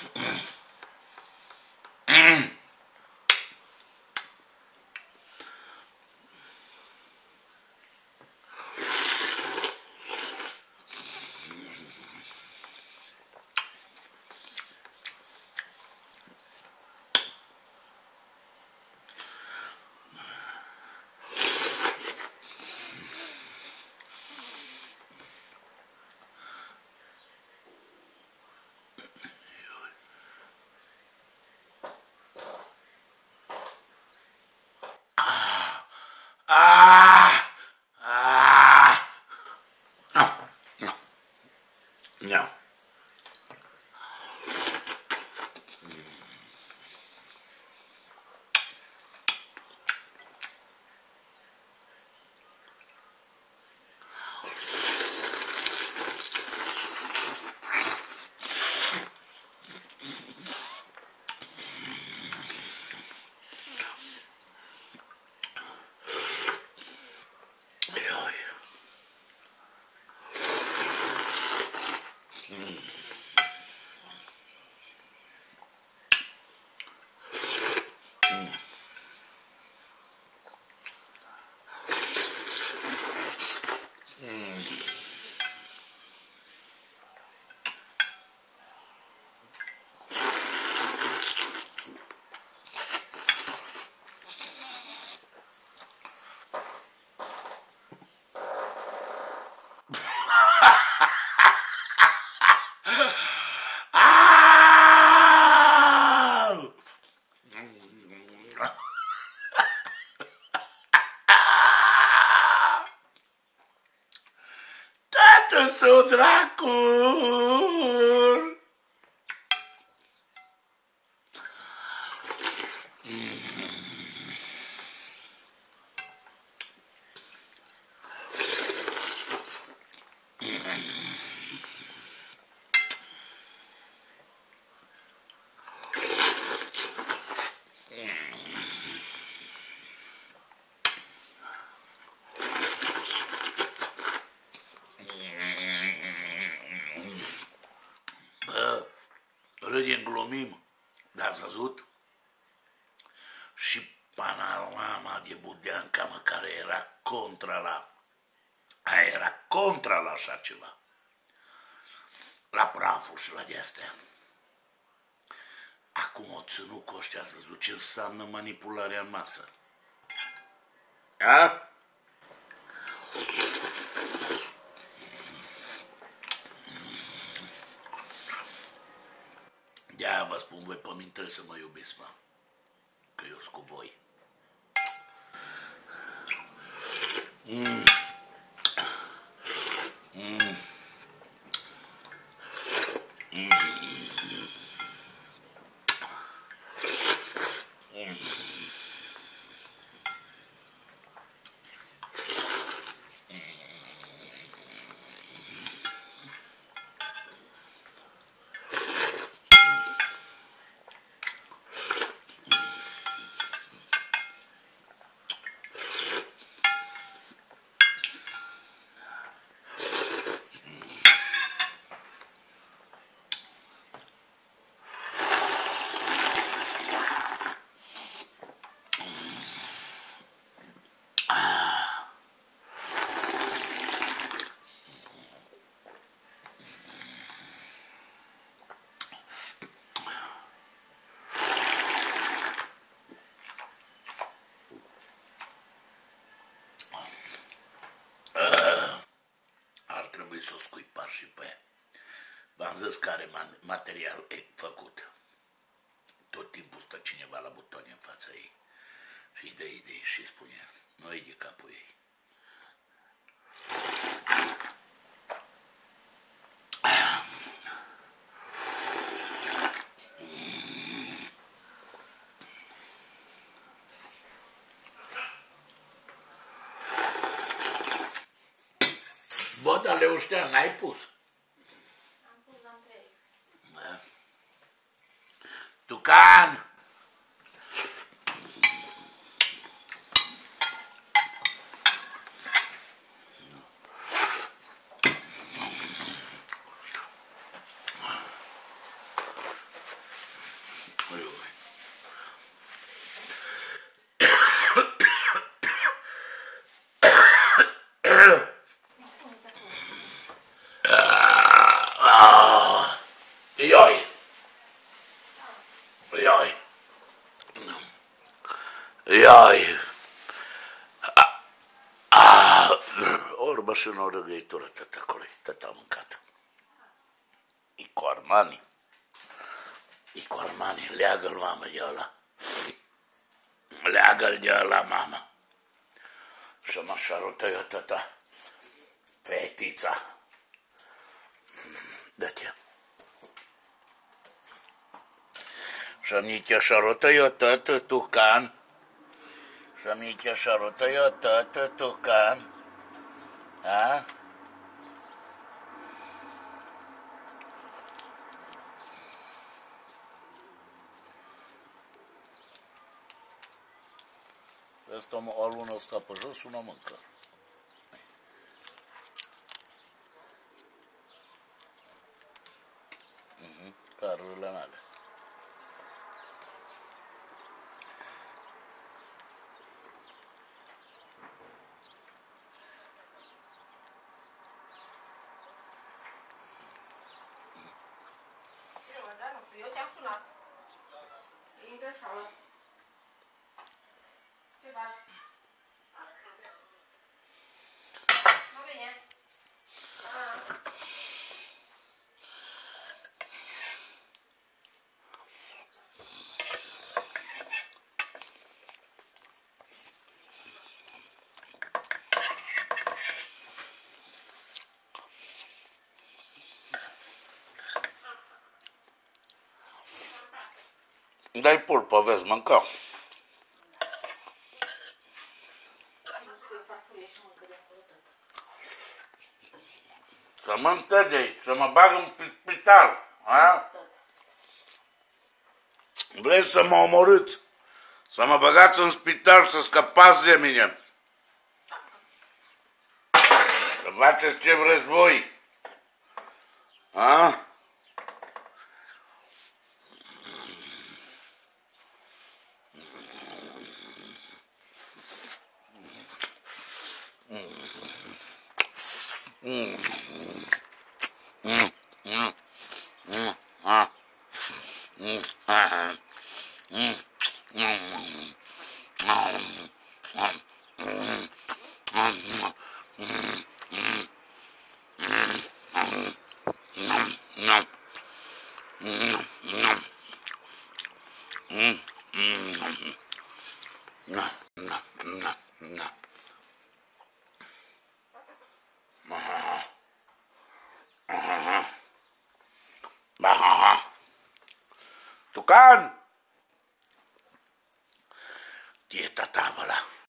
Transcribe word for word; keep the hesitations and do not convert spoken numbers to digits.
Ah! Ah! No, no, no. Tată său dracul! Bă, râdem, glumim, dar ați văzut? Și panorama de Budeanca, mă, care era contra la... Aia era contra la așa ceva. La prafuri și la de-astea. Acum o ținut cu ăștia, ați văzut ce înseamnă manipularea în masă. A? De-aia vă spun, voi pe mine trebuie să mă iubiți, mă. Că eu sunt cu voi. Mm. Mm. Mm. Mm. Să o scuipa și pe ea. V-am zis că are material făcut. Tot timpul stă cineva la butoane în fața ei și îi dă idei și spune, nu e de capul ei. Bă, dar Leuștea, n-ai pus? Am pus, am trei. Da. Tucan! Iai. Orba și o răgăitură, tata, acolo, tata a mâncat. E cu Armani. E cu Armani, leagă-l, mamă, de ăla. Leagă-l de ăla, mamă. Să mă șarută eu, tata. Fetița. Dă-te. Să-mi te șarută eu, tată, tucan. Să-mi te șarută eu, tată, tucan. A? Ăsta o lună stă pe jos, una mâncă. Uh-huh. Carurile mele. Eu te-am sunat. E în greșeală. Ce faci? Nu vine. Dai pulpă, vezi, mânca. Să mă întădei, să mă bag în spital, a? Vrei să mă omorâți? Să mă băgați în spital, să scăpați de mine. Să faceți ce vreți voi. A? Mm. Mm. Mm. Mm. Ah. Mm. Ah. Mm. Mm. Tucan! Dieta tavola.